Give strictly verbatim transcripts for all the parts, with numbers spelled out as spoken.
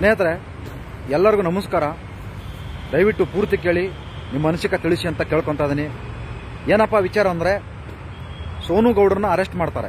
ಸ್ನೇಹಿತರೆ, ಎಲ್ಲರಿಗೂ ನಮಸ್ಕಾರ. ದಯವಿಟ್ಟು ಪೂರ್ತಿ ಕೇಳಿ, ನಿಮ್ಮ ಅನಿಸಿಕೆ ತಿಳಿಸಿ ಅಂತ ಕೇಳ್ಕೊತಾ ಇದೀನಿ. ಏನಪ್ಪ ವಿಚಾರ ಅಂದರೆ, ಸೋನು ಗೌಡ್ರನ್ನ ಅರೆಸ್ಟ್ ಮಾಡ್ತಾರೆ.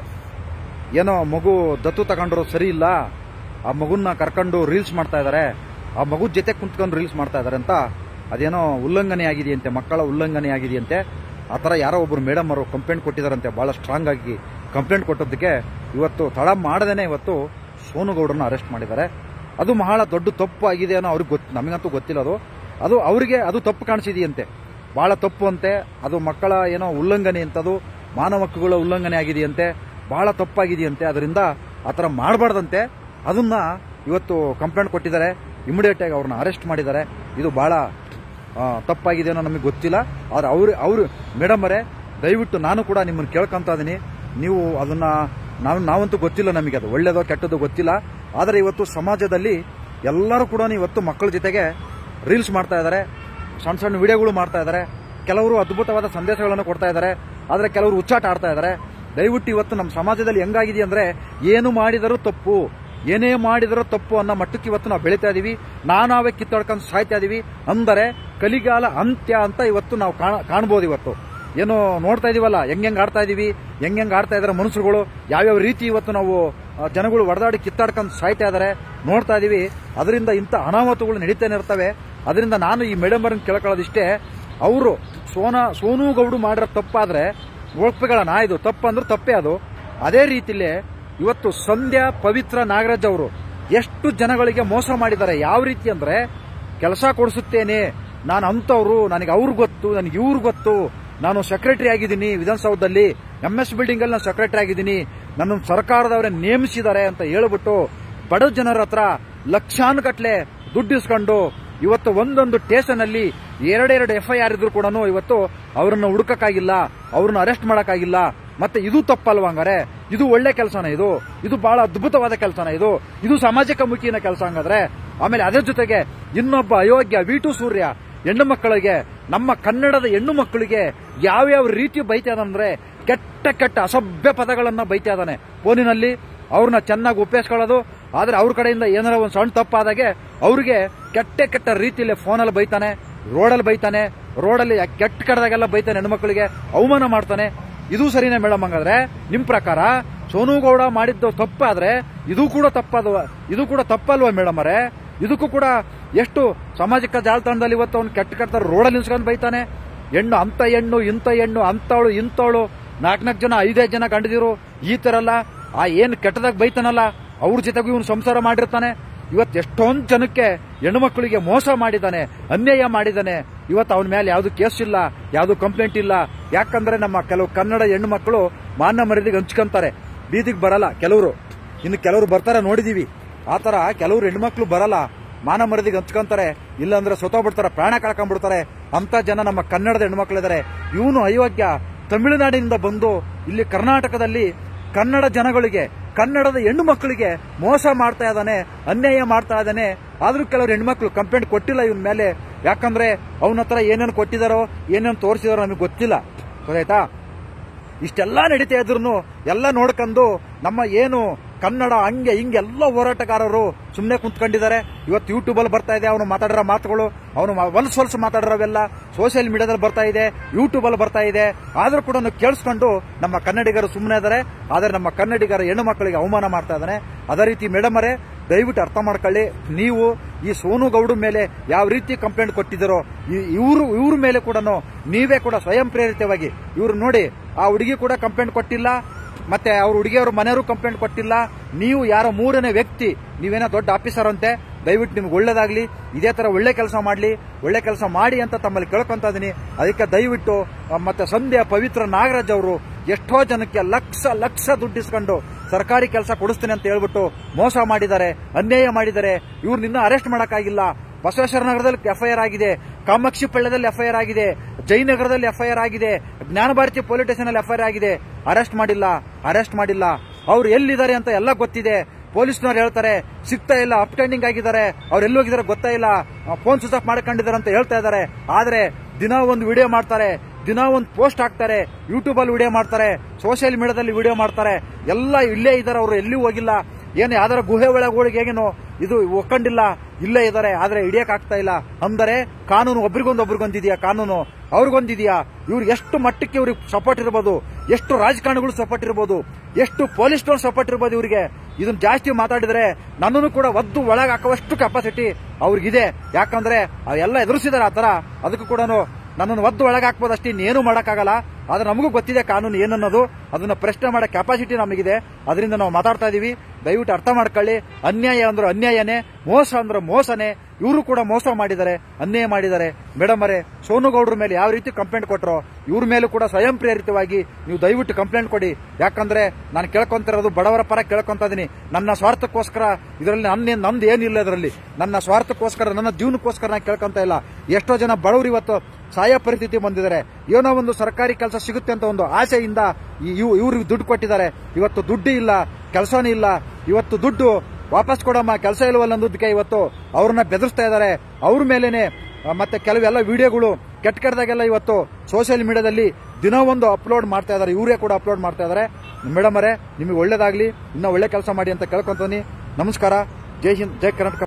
ಏನೋ ಮಗು ದತ್ತು ತಗೊಂಡ್ರು ಸರಿ ಇಲ್ಲ, ಆ ಮಗುನ್ನ ಕರ್ಕೊಂಡು ರೀಲ್ಸ್ ಮಾಡ್ತಾ ಇದ್ದಾರೆ, ಆ ಮಗು ಜೊತೆ ಕುಂತ್ಕೊಂಡು ರೀಲ್ಸ್ ಮಾಡ್ತಾ ಇದ್ದಾರೆ ಅಂತ ಅದೇನೋ ಉಲ್ಲಂಘನೆ ಆಗಿದೆಯಂತೆ, ಮಕ್ಕಳ ಉಲ್ಲಂಘನೆ ಆಗಿದೆಯಂತೆ. ಆ ಥರ ಯಾರೋ ಒಬ್ಬರು ಮೇಡಮ್ ಅವರು ಕಂಪ್ಲೇಂಟ್ ಕೊಟ್ಟಿದ್ದಾರಂತೆ. ಭಾಳ ಸ್ಟ್ರಾಂಗ್ ಆಗಿ ಕಂಪ್ಲೇಂಟ್ ಕೊಟ್ಟದ್ದಕ್ಕೆ ಇವತ್ತು ತಡ ಮಾಡದೇನೆ ಇವತ್ತು ಸೋನು ಗೌಡ್ರನ್ನ ಅರೆಸ್ಟ್ ಮಾಡಿದ್ದಾರೆ. ಅದು ಬಹಳ ದೊಡ್ಡ ತಪ್ಪು ಆಗಿದೆ ಅನ್ನೋ ಅವ್ರಿಗೆ ಗೊತ್ತು, ನಮಗಂತೂ ಗೊತ್ತಿಲ್ಲ. ಅದು ಅದು ಅವರಿಗೆ ಅದು ತಪ್ಪು ಕಾಣಿಸಿದೆಯಂತೆ, ಭಾಳ ತಪ್ಪು ಅಂತೆ. ಅದು ಮಕ್ಕಳ ಏನೋ ಉಲ್ಲಂಘನೆ ಅಂತದು, ಮಾನವ ಹಕ್ಕುಗಳ ಉಲ್ಲಂಘನೆ ಆಗಿದೆಯಂತೆ, ಭಾಳ ತಪ್ಪಾಗಿದೆಯಂತೆ. ಅದರಿಂದ ಆ ಥರ ಮಾಡಬಾರ್ದಂತೆ. ಅದನ್ನ ಇವತ್ತು ಕಂಪ್ಲೇಂಟ್ ಕೊಟ್ಟಿದ್ದಾರೆ, ಇಮಿಡಿಯೇಟ್ ಆಗಿ ಅವ್ರನ್ನ ಅರೆಸ್ಟ್ ಮಾಡಿದ್ದಾರೆ. ಇದು ಭಾಳ ತಪ್ಪಾಗಿದೆ ಅನ್ನೋ ನಮಗೆ ಗೊತ್ತಿಲ್ಲ. ಆದರೆ ಅವ್ರು ಅವರು ಮೇಡಮರೇ, ದಯವಿಟ್ಟು ನಾನು ಕೂಡ ನಿಮ್ಮನ್ನು ಕೇಳ್ಕೊಂತ ಇದೀನಿ, ನೀವು ಅದನ್ನ ನಾವು ನಾವಂತೂ ಗೊತ್ತಿಲ್ಲ, ನಮಗೆ ಅದು ಒಳ್ಳೇದೋ ಕೆಟ್ಟದೋ ಗೊತ್ತಿಲ್ಲ. ಆದರೆ ಇವತ್ತು ಸಮಾಜದಲ್ಲಿ ಎಲ್ಲರೂ ಕೂಡ ಇವತ್ತು ಮಕ್ಕಳ ಜೊತೆಗೆ ರೀಲ್ಸ್ ಮಾಡ್ತಾ ಇದ್ದಾರೆ, ಸಣ್ಣ ಸಣ್ಣ ವಿಡಿಯೋಗಳು ಮಾಡ್ತಾ ಇದ್ದಾರೆ. ಕೆಲವರು ಅದ್ಭುತವಾದ ಸಂದೇಶಗಳನ್ನು ಕೊಡ್ತಾ ಇದ್ದಾರೆ, ಆದರೆ ಕೆಲವರು ಹುಚ್ಚಾಟ ಆಡ್ತಾ ಇದ್ದಾರೆ. ದಯವಿಟ್ಟು ಇವತ್ತು ನಮ್ಮ ಸಮಾಜದಲ್ಲಿ ಹೆಂಗಾಗಿದೆ ಅಂದರೆ, ಏನು ಮಾಡಿದರೂ ತಪ್ಪು, ಏನೇ ಮಾಡಿದರೂ ತಪ್ಪು ಅನ್ನೋ ಮಟ್ಟಕ್ಕೆ ಇವತ್ತು ನಾವು ಬೆಳೀತಾ ಇದೀವಿ. ನಾನಾವೇ ಕಿತ್ತಾಡ್ಕೊಂಡು ಸಾಯ್ತಾ ಇದೀವಿ. ಅಂದರೆ ಕಲಿಗಾಲ ಅಂತ್ಯ ಅಂತ ಇವತ್ತು ನಾವು ಕಾಣ್ಬೋದು. ಇವತ್ತು ಏನೋ ನೋಡ್ತಾ ಇದೀವಲ್ಲ, ಹೆಂಗ್ ಹೆಂಗ್ ಆಡ್ತಾ ಇದೀವಿ, ಹೆಂಗ್ ಹೆಂಗ್ ಆಡ್ತಾ ಇದಾರೆ ಮನುಷ್ಯರುಗಳು, ಯಾವ್ಯಾವ ರೀತಿ ಇವತ್ತು ನಾವು ಜನಗಳು ಹೊಡೆದಾಡಿ ಕಿತ್ತಾಡ್ಕೊಂಡು ಸಾಯ್ತಾ ಇದಾರೆ ನೋಡ್ತಾ ಇದೀವಿ. ಅದರಿಂದ ಇಂಥ ಅನಾಹುತಗಳು ನಡೀತಾನೆ ಇರ್ತವೆ. ಅದರಿಂದ ನಾನು ಈ ಮೇಡಮ್ ಅವ್ರನ್ನ ಕೇಳ್ಕೊಳ್ಳೋದಿಷ್ಟೇ, ಅವರು ಸೋನಾ ಸೋನು ಗೌಡು ಮಾಡಿರೋ ತಪ್ಪಾದ್ರೆ ಒಪ್ಪಿಗಳನ್ನ, ಇದು ತಪ್ಪಂದ್ರೆ ತಪ್ಪೇ ಅದು. ಅದೇ ರೀತಿಲೇ ಇವತ್ತು ಸಂಧ್ಯಾ ಪವಿತ್ರ ನಾಗರಾಜ್ ಅವರು ಎಷ್ಟು ಜನಗಳಿಗೆ ಮೋಸ ಮಾಡಿದ್ದಾರೆ. ಯಾವ ರೀತಿ ಅಂದ್ರೆ, ಕೆಲಸ ಕೊಡಿಸುತ್ತೇನೆ ನಾನು ಅಂತವ್ರು, ನನಗೆ ಅವ್ರು ಗೊತ್ತು, ನನಗೆ ಇವ್ರು ಗೊತ್ತು, ನಾನು ಸೆಕ್ರೆಟರಿ ಆಗಿದ್ದೀನಿ ವಿಧಾನಸೌಧದಲ್ಲಿ, ಎಂ ಎಸ್ ಬಿಲ್ಡಿಂಗ್ ಅಲ್ಲಿ ನಾನು ಸೆಕ್ರೆಟರಿ ಆಗಿದ್ದೀನಿ, ನನ್ನ ಸರ್ಕಾರದವರೇ ನೇಮಿಸಿದ್ದಾರೆ ಅಂತ ಹೇಳ್ಬಿಟ್ಟು ಬಡ ಜನರ ಹತ್ರ ಲಕ್ಷಾನುಗಟ್ಲೆ ದುಡ್ಡು ಇಸ್ಕೊಂಡು ಇವತ್ತು ಒಂದೊಂದು ಸ್ಟೇಷನ್ ಅಲ್ಲಿ ಎರಡೆರಡು ಎಫ್ ಐ ಆರ್ ಇದ್ರು ಕೂಡ ಇವತ್ತು ಅವರನ್ನು ಹುಡುಕಕ್ಕಾಗಿಲ್ಲ, ಅವ್ರನ್ನ ಅರೆಸ್ಟ್ ಮಾಡಕ್ಕಾಗಿಲ್ಲ. ಮತ್ತೆ ಇದು ತಪ್ಪಲ್ವಾ? ಹಂಗಾರೆ ಇದು ಒಳ್ಳೆ ಕೆಲಸನ? ಇದು ಇದು ಬಹಳ ಅದ್ಭುತವಾದ ಕೆಲಸನ? ಇದು ಇದು ಸಾಮಾಜಿಕ ಮುಖಿನ ಕೆಲಸ ಹಂಗಾದ್ರೆ? ಆಮೇಲೆ ಅದ್ರ ಜೊತೆಗೆ ಇನ್ನೊಬ್ಬ ಅಯೋಗ್ಯ ವಿ ಟು ಸೂರ್ಯ ಹೆಣ್ಣು ಮಕ್ಕಳಿಗೆ, ನಮ್ಮ ಕನ್ನಡದ ಹೆಣ್ಣು ಮಕ್ಕಳಿಗೆ ಯಾವ್ಯಾವ ರೀತಿ ಬೈತಾ ಇದಾನಂದ್ರೆ, ಕೆಟ್ಟ ಕೆಟ್ಟ ಅಸಭ್ಯ ಪದಗಳನ್ನ ಬೈತಾ ಇದ್ದಾನೆ ಫೋನಿನಲ್ಲಿ. ಅವ್ರನ್ನ ಚೆನ್ನಾಗಿ ಉಪಯೋಗಿಸ್ಕೊಳ್ಳೋದು, ಆದ್ರೆ ಅವ್ರ ಕಡೆಯಿಂದ ಏನಾರ ಒಂದು ಸಣ್ಣ ತಪ್ಪಾದಾಗೆ ಅವ್ರಿಗೆ ಕೆಟ್ಟ ಕೆಟ್ಟ ರೀತಿಯಲ್ಲಿ ಫೋನಲ್ಲಿ ಬೈತಾನೆ, ರೋಡಲ್ಲಿ ಬೈತಾನೆ, ರೋಡಲ್ಲಿ ಕೆಟ್ಟ ಕಡದಾಗೆಲ್ಲ ಬೈತಾನೆ, ಹೆಣ್ಮಕ್ಳಿಗೆ ಅವಮಾನ ಮಾಡ್ತಾನೆ. ಇದು ಸರಿನೇ ಮೇಡಮ್? ಹಂಗಾದ್ರೆ ನಿಮ್ ಪ್ರಕಾರ ಸೋನು ಗೌಡ ಮಾಡಿದ್ದು ತಪ್ಪಾದ್ರೆ ಇದು ಕೂಡ ತಪ್ಪದು, ಇದು ಕೂಡ ತಪ್ಪಲ್ವಾ ಮೇಡಮ್ ಅವರೇ? ಇದಕ್ಕೂ ಕೂಡ ಎಷ್ಟು ಸಾಮಾಜಿಕ ಜಾಲತಾಣದಲ್ಲಿ ಇವತ್ತು ಅವ್ನು ಕೆಟ್ಟ ಕೆಟ್ಟ ರೋಡಲ್ಲಿ ನಿಲ್ಸ್ಕೊಂಡು ಬೈತಾನೆ. ಹೆಣ್ಣು ಅಂತ ಹೆಣ್ಣು, ಇಂಥ ಹೆಣ್ಣು, ಅಂತವಳು ಇಂಥವಳು, ನಾಲ್ಕು ನಾಲ್ಕು ಜನ ಐದೈದು ಜನ ಗಂಡದಿರು ಈ ತರ ಎಲ್ಲ ಆ ಏನ್ ಕೆಟ್ಟದಾಗ ಬೈತಾನಲ್ಲ, ಅವ್ರ ಜೊತೆಗೂ ಇವನು ಸಂಸಾರ ಮಾಡಿರ್ತಾನೆ. ಇವತ್ತು ಎಷ್ಟೊಂದು ಜನಕ್ಕೆ ಹೆಣ್ಣು ಮಕ್ಕಳಿಗೆ ಮೋಸ ಮಾಡಿದ್ದಾನೆ, ಅನ್ಯಾಯ ಮಾಡಿದ್ದಾನೆ. ಇವತ್ತು ಅವನ ಮೇಲೆ ಯಾವ್ದು ಕೇಸ್ ಇಲ್ಲ, ಯಾವ್ದು ಕಂಪ್ಲೇಂಟ್ ಇಲ್ಲ. ಯಾಕಂದ್ರೆ ನಮ್ಮ ಕೆಲವು ಕನ್ನಡ ಹೆಣ್ಣು ಮಕ್ಕಳು ಮಾನ ಮರ್ಯಾದೆಗೆ ಹಂಚ್ಕೊಂತಾರೆ, ಬೀದಿಗೆ ಬರಲ್ಲ ಕೆಲವರು. ಇನ್ನು ಕೆಲವರು ಬರ್ತಾರೆ, ನೋಡಿದೀವಿ ಆ ತರ ಕೆಲವರು ಹೆಣ್ಮಕ್ಳು ಬರಲ್ಲ, ಮಾನ ಮರ್ಯಾದೆಗೆ ಹಂಚ್ಕೊಂತಾರೆ, ಇಲ್ಲಾಂದ್ರೆ ಸೊತೋಗ್ಬಿಡ್ತಾರೆ, ಪ್ರಾಣ ಕಳ್ಕೊಂಡ್ಬಿಡ್ತಾರೆ. ಅಂತ ಜನ ನಮ್ಮ ಕನ್ನಡದ ಹೆಣ್ಮಕ್ಳಿದ್ದಾರೆ. ಇವನು ಅಯೋಗ್ಯ ತಮಿಳುನಾಡಿನಿಂದ ಬಂದು ಇಲ್ಲಿ ಕರ್ನಾಟಕದಲ್ಲಿ ಕನ್ನಡ ಜನಗಳಿಗೆ, ಕನ್ನಡದ ಹೆಣ್ಣು ಮಕ್ಕಳಿಗೆ ಮೋಸ ಮಾಡ್ತಾ ಇದ್ದಾನೆ, ಅನ್ಯಾಯ ಮಾಡ್ತಾ ಇದ್ದಾನೆ. ಆದ್ರೂ ಕೆಲವರು ಹೆಣ್ಮಕ್ಳು ಕಂಪ್ಲೇಂಟ್ ಕೊಟ್ಟಿಲ್ಲ ಇವನ್ ಮೇಲೆ. ಯಾಕಂದ್ರೆ ಅವನ ಹತ್ರ ಏನೇನು ಕೊಟ್ಟಿದಾರೋ, ಏನೇನು ತೋರಿಸಿದಾರೋ ನಮಗೆ ಗೊತ್ತಿಲ್ಲ, ಗೊತ್ತಾಯ್ತಾ? ಇಷ್ಟೆಲ್ಲ ನಡೀತಾ ಇದ್ರು ಎಲ್ಲ ನೋಡ್ಕೊಂಡು ನಮ್ಮ ಏನು ಕನ್ನಡ ಹಂಗೆ ಹಿಂಗೆ ಎಲ್ಲ ಹೋರಾಟಗಾರರು ಸುಮ್ಮನೆ ಕುಂತ್ಕೊಂಡಿದ್ದಾರೆ. ಇವತ್ತು ಯೂಟ್ಯೂಬ್ ಅಲ್ಲಿ ಬರ್ತಾ ಇದೆ ಅವನು ಮಾತಾಡಿರೋ ಮಾತುಗಳು, ಅವನು ಹೊಲ್ಸ್ ಹೊಲ್ಸ್ ಮಾತಾಡಿರೋವೆಲ್ಲ ಸೋಷಿಯಲ್ ಮೀಡಿಯಾದಲ್ಲಿ ಬರ್ತಾ ಇದೆ, ಯೂಟ್ಯೂಬ್ ಅಲ್ಲಿ ಬರ್ತಾ ಇದೆ. ಆದ್ರೂ ಕೂಡ ಕೇಳಿಸ್ಕೊಂಡು ನಮ್ಮ ಕನ್ನಡಿಗರು ಸುಮ್ಮನೆ ಇದ್ದಾರೆ. ಆದ್ರೆ ನಮ್ಮ ಕನ್ನಡಿಗರ ಹೆಣ್ಣು ಮಕ್ಕಳಿಗೆ ಅವಮಾನ ಮಾಡ್ತಾ ಇದ್ದಾನೆ. ಅದೇ ರೀತಿ ಮೇಡಮ್ ಅವರೇ, ದಯವಿಟ್ಟು ಅರ್ಥ ಮಾಡ್ಕೊಳ್ಳಿ. ನೀವು ಈ ಸೋನು ಗೌಡ ಮೇಲೆ ಯಾವ ರೀತಿ ಕಂಪ್ಲೇಂಟ್ ಕೊಟ್ಟಿದ್ದೀರೋ, ಇವರು ಇವ್ರ ಮೇಲೆ ಕೂಡ ನೀವೇ ಕೂಡ ಸ್ವಯಂ ಪ್ರೇರಿತವಾಗಿ ಇವ್ರು ನೋಡಿ, ಆ ಹುಡುಗಿ ಕೂಡ ಕಂಪ್ಲೇಂಟ್ ಕೊಟ್ಟಿಲ್ಲ, ಮತ್ತೆ ಅವ್ರ ಹುಡುಗಿಯವ್ರ ಮನೆಯವರು ಕಂಪ್ಲೇಂಟ್ ಕೊಟ್ಟಿಲ್ಲ. ನೀವು ಯಾರೋ ಮೂರನೇ ವ್ಯಕ್ತಿ, ನೀವೇನೋ ದೊಡ್ಡ ಆಫೀಸರ್ ಅಂತೆ. ದಯವಿಟ್ಟು ನಿಮ್ಗೆ ಒಳ್ಳೇದಾಗ್ಲಿ, ಇದೇ ತರ ಒಳ್ಳೆ ಕೆಲಸ ಮಾಡ್ಲಿ, ಒಳ್ಳೆ ಕೆಲಸ ಮಾಡಿ ಅಂತ ತಮ್ಮಲ್ಲಿ ಕೇಳ್ಕೊಂತ ಇದೀನಿ. ಅದಕ್ಕೆ ದಯವಿಟ್ಟು ಮತ್ತೆ ಸಂಧ್ಯಾ ಪವಿತ್ರ ನಾಗರಾಜ್ ಅವರು ಎಷ್ಟೋ ಜನಕ್ಕೆ ಲಕ್ಷ ಲಕ್ಷ ದುಡ್ಡಿಸ್ಕೊಂಡು ಸರ್ಕಾರಿ ಕೆಲಸ ಕೊಡಿಸ್ತೀನಿ ಅಂತ ಹೇಳ್ಬಿಟ್ಟು ಮೋಸ ಮಾಡಿದ್ದಾರೆ, ಅನ್ಯಾಯ ಮಾಡಿದ್ದಾರೆ. ಇವ್ರನ್ನ ಅರೆಸ್ಟ್ ಮಾಡಕ್ಕಾಗಿಲ್ಲ. ಬಸವೇಶ್ವರ ನಗರದಲ್ಲಿ ಎಫ್ಐಆರ್ ಆಗಿದೆ, ಕಾಮಾಕ್ಷಿ ಪಳ್ಳ್ಯದಲ್ಲಿ ಎಫ್ಐಆರ್ ಆಗಿದೆ, ಜಯನಗರದಲ್ಲಿ ಎಫ್ಐಆರ್ ಆಗಿದೆ, ಜ್ಞಾನಭಾರತಿ ಪೊಲೀಸ್ ಸ್ಟೇಷನ್ ಅಲ್ಲಿ ಎಫ್ಐಆರ್ ಆಗಿದೆ. ಅರೆಸ್ಟ್ ಮಾಡಿಲ್ಲ, ಅರೆಸ್ಟ್ ಮಾಡಿಲ್ಲ. ಅವ್ರು ಎಲ್ಲಿದ್ದಾರೆ ಅಂತ ಎಲ್ಲ ಗೊತ್ತಿದೆ. ಪೊಲೀಸ್ನವ್ರು ಹೇಳ್ತಾರೆ ಸಿಗ್ತಾ ಇಲ್ಲ, ಅಪ್ಟೆಂಡಿಂಗ್ ಆಗಿದ್ದಾರೆ, ಅವ್ರು ಎಲ್ಲಿ ಹೋಗಿದ್ದಾರೆ ಗೊತ್ತಾ ಇಲ್ಲ, ಫೋನ್ ಸ್ವಿಚ್ ಆಫ್ ಮಾಡ್ಕೊಂಡಿದ್ದಾರೆ ಅಂತ ಹೇಳ್ತಾ ಇದ್ದಾರೆ. ಆದ್ರೆ ದಿನ ಒಂದು ವಿಡಿಯೋ ಮಾಡ್ತಾರೆ, ದಿನ ಒಂದು ಪೋಸ್ಟ್ ಹಾಕ್ತಾರೆ, ಯೂಟ್ಯೂಬ್ ಅಲ್ಲಿ ವಿಡಿಯೋ ಮಾಡ್ತಾರೆ, ಸೋಷಿಯಲ್ ಮೀಡಿಯಾದಲ್ಲಿ ವಿಡಿಯೋ ಮಾಡ್ತಾರೆ. ಎಲ್ಲ ಇಲ್ಲೇ ಇದ್ದಾರೆ, ಅವರು ಎಲ್ಲಿ ಹೋಗಿಲ್ಲ. ಏನು ಯಾವ್ದಾರ ಗುಹೆ ಒಳಗೆ ಹೇಗೇನು ಇದು ಒಕ್ಕಂಡಿಲ್ಲ, ಇಲ್ಲೇ ಇದಾರೆ ಆದ್ರೆ ಹಿಡಿಯಕ್ ಆಗ್ತಾ ಇಲ್ಲ ಅಂದರೆ ಕಾನೂನು ಒಬ್ರಿಗೊಂದು ಒಬ್ರಿಗೊಂದಿದೆಯಾ? ಕಾನೂನು ಅವ್ರಿಗೊಂದಿದೆಯಾ? ಇವ್ರು ಎಷ್ಟು ಮಟ್ಟಕ್ಕೆ ಇವ್ರಿಗೆ ಸಪೋರ್ಟ್ ಇರ್ಬೋದು, ಎಷ್ಟು ರಾಜಕಾರಣಿಗಳು ಸಪೋರ್ಟ್ ಇರ್ಬೋದು, ಎಷ್ಟು ಪೊಲೀಸ್ನವ್ರು ಸಪೋರ್ಟ್ ಇರ್ಬೋದು ಇವರಿಗೆ. ಇದನ್ನ ಜಾಸ್ತಿ ಮಾತಾಡಿದ್ರೆ ನನ್ನನ್ನು ಕೂಡ ಒದ್ದು ಒಳಗೆ ಹಾಕುವಷ್ಟು ಕೆಪಾಸಿಟಿ ಅವ್ರಿಗಿದೆ. ಯಾಕಂದ್ರೆ ಅವೆಲ್ಲ ಎದುರಿಸಿದಾರೆ ಆ ತರ. ಅದಕ್ಕೂ ಕೂಡ ನನ್ನನ್ನು ಒದ್ದು ಒಳಗೆ ಹಾಕ್ಬೋದು ಅಷ್ಟೇ, ಇನ್ನೇನು ಮಾಡೋಕ್ಕಾಗಲ್ಲ. ಆದ್ರೆ ನಮಗೂ ಗೊತ್ತಿದೆ ಕಾನೂನು ಏನನ್ನೋದು, ಅದನ್ನ ಪ್ರಶ್ನೆ ಮಾಡೋ ಕೆಪಾಸಿಟಿ ನಮಗಿದೆ. ಅದರಿಂದ ನಾವು ಮಾತಾಡ್ತಾ ಇದೀವಿ. ದಯವಿಟ್ಟು ಅರ್ಥ ಮಾಡ್ಕೊಳ್ಳಿ. ಅನ್ಯಾಯ ಅಂದ್ರೆ ಅನ್ಯಾಯನೇ, ಮೋಸ ಅಂದ್ರೆ ಮೋಸನೇ. ಇವರು ಕೂಡ ಮೋಸ ಮಾಡಿದ್ದಾರೆ, ಅನ್ಯಾಯ ಮಾಡಿದ್ದಾರೆ. ಮೇಡಮ್ ಅವರೇ, ಸೋನುಗೌಡ್ರ ಮೇಲೆ ಯಾವ ರೀತಿ ಕಂಪ್ಲೇಂಟ್ ಕೊಟ್ಟರೋ ಇವ್ರ ಮೇಲೂ ಕೂಡ ಸ್ವಯಂ ಪ್ರೇರಿತವಾಗಿ ನೀವು ದಯವಿಟ್ಟು ಕಂಪ್ಲೇಂಟ್ ಕೊಡಿ. ಯಾಕಂದ್ರೆ ನಾನು ಕೇಳ್ಕೊಂತಿರೋದು ಬಡವರ ಪರ ಕೇಳ್ಕೊಂತ ಇದೀನಿ. ನನ್ನ ಸ್ವಾರ್ಥಕ್ಕೋಸ್ಕರ ಇದರಲ್ಲಿ ನನ್ನ ನಂದು ಏನಿಲ್ಲ, ಇದರಲ್ಲಿ ನನ್ನ ಸ್ವಾರ್ಥಕ್ಕೋಸ್ಕರ, ನನ್ನ ಜೀವನಕ್ಕೋಸ್ಕರ ನಾನು ಕೇಳ್ಕೊಂತ ಇಲ್ಲ. ಎಷ್ಟೋ ಜನ ಬಡವರು ಇವತ್ತು ಸಾಯ ಪರಿಸ್ಥಿತಿ ಬಂದಿದ್ದಾರೆ. ಏನೋ ಒಂದು ಸರ್ಕಾರಿ ಕೆಲಸ ಸಿಗುತ್ತೆ ಅಂತ ಒಂದು ಆಸೆಯಿಂದ ಇವ್ರಿಗೆ ದುಡ್ಡು ಕೊಟ್ಟಿದ್ದಾರೆ. ಇವತ್ತು ದುಡ್ಡು ಇಲ್ಲ, ಕೆಲಸನೇ ಇಲ್ಲ. ಇವತ್ತು ದುಡ್ಡು ವಾಪಸ್ ಕೊಡಮ್ಮ, ಕೆಲಸ ಇಲ್ವಲ್ಲ ಅನ್ನೋದಕ್ಕೆ ಇವತ್ತು ಅವ್ರನ್ನ ಬೆದರಿಸ್ತಾ ಇದ್ದಾರೆ. ಅವ್ರ ಮೇಲೇನೆ ಮತ್ತೆ ಕೆಲವೆಲ್ಲ ವಿಡಿಯೋಗಳು ಕೆಟ್ಟ ಕೆಟ್ಟದಾಗೆಲ್ಲ ಇವತ್ತು ಸೋಷಿಯಲ್ ಮೀಡಿಯಾದಲ್ಲಿ ದಿನ ಒಂದು ಅಪ್ಲೋಡ್ ಮಾಡ್ತಾ ಇದ್ದಾರೆ. ಇವರೇ ಕೂಡ ಅಪ್ಲೋಡ್ ಮಾಡ್ತಾ ಇದ್ದಾರೆ. ಮೇಡಮ್ ಅವರೇ, ನಿಮಗೆ ಒಳ್ಳೇದಾಗ್ಲಿ, ಇನ್ನೂ ಒಳ್ಳೆ ಕೆಲಸ ಮಾಡಿ ಅಂತ ಕೇಳ್ಕೊಂತೀನಿ. ನಮಸ್ಕಾರ. ಜೈ ಹಿಂದ್, ಜೈ ಕರ್ನಾಟಕ.